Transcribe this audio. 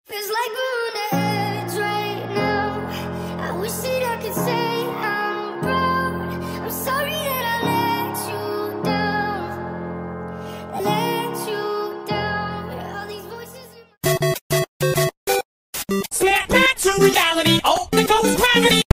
Feels like we're on the edge right now. I wish that I could say I'm proud. I'm sorry that I let you down. Let you down. All these voices in my... Snap back to reality. Oh, there goes gravity.